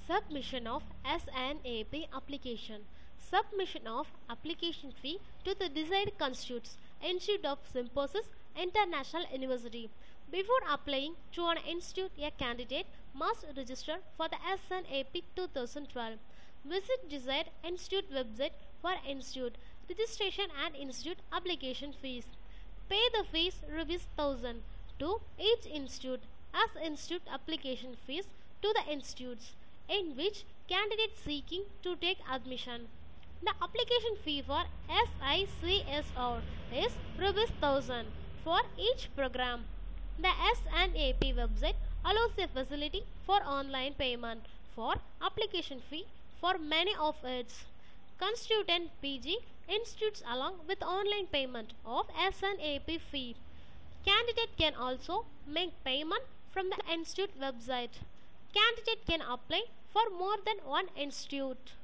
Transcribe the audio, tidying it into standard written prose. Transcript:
Submission of SNAP application. Submission of application fee to the desired constitutes Institute of Symbiosis International University. Before applying to an institute, a candidate must register for the SNAP 2012. Visit desired institute website for institute registration and institute application fees. Pay the fees ₹1,000 to each institute as institute application fees to the institutes in which candidate seeking to take admission. The application fee for SICSR is ₹1,000 for each program. The SNAP website allows a facility for online payment for application fee for many of its constituent PG institutes along with online payment of SNAP fee. Candidate can also make payment from the institute website. Candidate can apply for more than one institute.